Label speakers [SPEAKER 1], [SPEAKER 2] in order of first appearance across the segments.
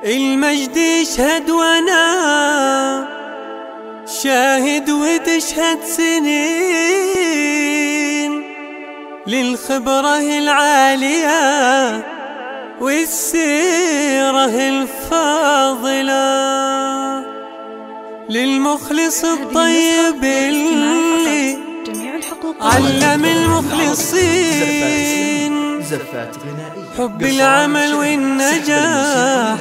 [SPEAKER 1] المجد يشهد وانا شاهد وتشهد سنين للخبرة العالية والسيرة الفاضلة، للمخلص الطيب اللي علم المخلصين حب العمل والنجاح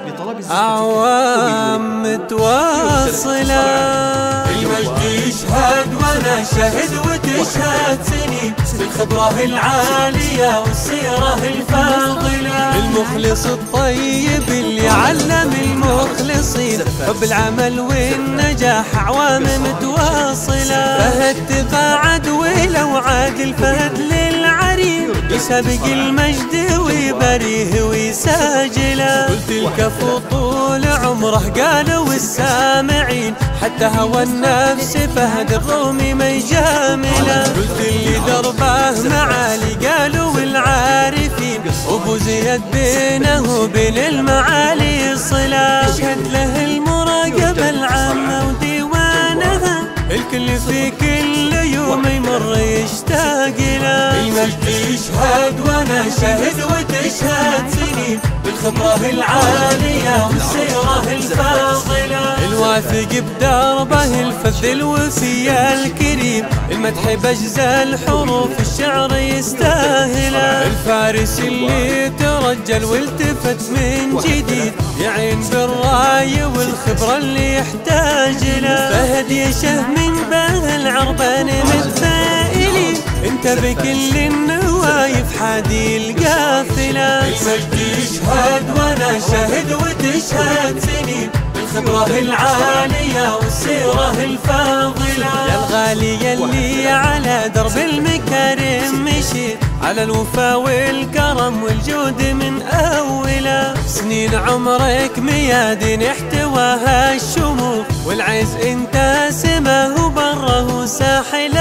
[SPEAKER 1] أعوام متواصلة. المجد يشهد وانا شاهد وتشهد سنين بالخبرة العالية والسيرة الفاضلة، المخلص الطيب اللي علم المخلصين حب العمل والنجاح أعوام متواصلة. فهد تقاعد ولو عاد الفهد للعرير يسابق المجد ويبريه ويساجله. قلت الكفو طول عمره قالوا السامعين حتى هوى النفس فهد الرومي ما يجامله. قلت اللي دربه معالي قالوا العارفين ابو زياد بينه وبين المعالي صله. شهد له المراقبة العامة وديوانها الكل في كل يوم يمر يشتاق له. المجد يشهد وانا شاهد وتشهد سنين بالخبرة العالية والسيرة الفاضلة، الواثق بدربه الفذ الوفي الكريم المدح بأجزاء الحروف الشعر يستاهله. الفارس اللي ترجل والتفت من جديد يعين بالراي والخبرة اللي يحتاج له. فهد يشه من باه العربان متفائلين انت بكل النوايف حادي القافلة. المجد يشهد وانا شاهد وتشهد سنين بالخبرة العالية والسيرة الفاضلة، يا الغالي اللي على درب المكارم مشيت على الوفا والكرم والجود من أوله. سنين عمرك ميادين احتواها الشموخ والعز انت سماه وبره ساحل